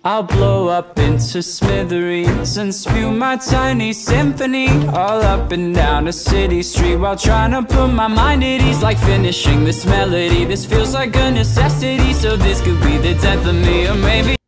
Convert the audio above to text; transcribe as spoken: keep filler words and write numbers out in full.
I'll blow up into smithereens and spew my tiny symphony all up and down a city street, while trying to put my mind at ease. Like finishing this melody, this feels like a necessity. So this could be the death of me, or maybe